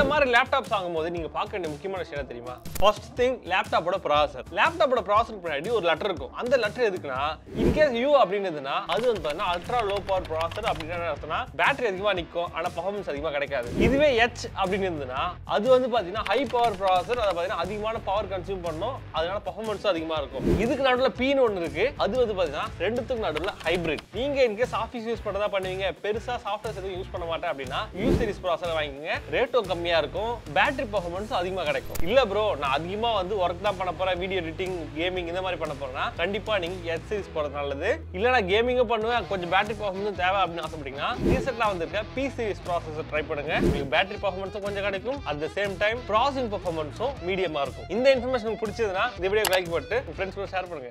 இந்த மாதிரி லேப்டாப்ஸ் வாங்கும்போது நீங்க பார்க்க வேண்டிய முக்கியமான விஷயம் தெரியுமா? ஃபர்ஸ்ட் திங் லேப்டாப்போட ப்ராசஸர். லேப்டாப்போட ப்ராசஸருக்கு பின்னாடி ஒரு லெட்டர் இருக்கும். அந்த லெட்டர் எதுக்குன்னா இன்கேஸ் யூ அப்படின்றதுன்னா அது வந்து பார்த்தீங்கன்னா அல்ட்ரா லோ பவர் ப்ராசஸர் அப்படின்னு அர்த்தம்னா பேட்டரி அதிகமாக நிற்கும் ஆனால் பர்ஃபார்மன்ஸ் அதிகமாக கிடைக்காது. இதுவே எச் அப்படின்னு இருந்ததுன்னா அது வந்து பார்த்தீங்கன்னா ஹை பவர் ப்ராசஸர், அதை பார்த்தீங்கன்னா அதிகமான பவர் கன்சியூம் பண்ணும், அதனால பர்ஃபார்மன்ஸும் அதிகமாக இருக்கும். இதுக்கு நடுவில் பீன்னு ஒன்று இருக்கு, அது வந்து பார்த்தீங்கன்னா ரெண்டுத்துக்கு நடுவில் ஹைபிரிட். நீங்க இன்கேஸ் ஆஃபீஸ் யூஸ் பண்ணதா பண்ணுவீங்க, பெருசா சாஃப்ட்வேர்ஸ் எதுவும் யூஸ் பண்ண மாட்டேன் அப்படின்னா யூ சீரிஸ் ப்ராசஸர் வாங்கிக்கங்க. ரேட்டும் கம்மியா இருக்கும், பேட்டரி பர்ஃபார்மன்ஸ் அதிகமாக கிடைக்கும். இல்ல ப்ரோ நான் அதிகமா வந்து ஒர்க் தான் பண்ண போறேன், வீடியோ எடிட்டிங் கேமிங் இந்த மாதிரி பண்ண போறேன்னா கண்டிப்பா நீங்க எச் சீரிஸ் போறது நல்லது. இல்ல நான் கேமிங்கும் பண்ணுவேன் கொஞ்சம் பேட்டரி பர்ஃபார்மன்ஸ் தேவை அப்படின்னு ஆசைப்பட்டீங்கன்னா ரீசெண்டா வந்திருக்க பி சீரிஸ் ப்ராசஸர் ட்ரை பண்ணுங்க. உங்களுக்கு பேட்டரி பர்ஃபார்மன்ஸும் கொஞ்சம் கிடைக்கும், at the same time processing பர்ஃபார்மன்ஸும் மீடியமா இருக்கும். இந்த இன்ஃபர்மேஷன் பிடிச்சதுன்னா இந்த வீடியோ லைக் போட்டு ஃப்ரெண்ட்ஸ் கூட ஷேர் பண்ணுங்க.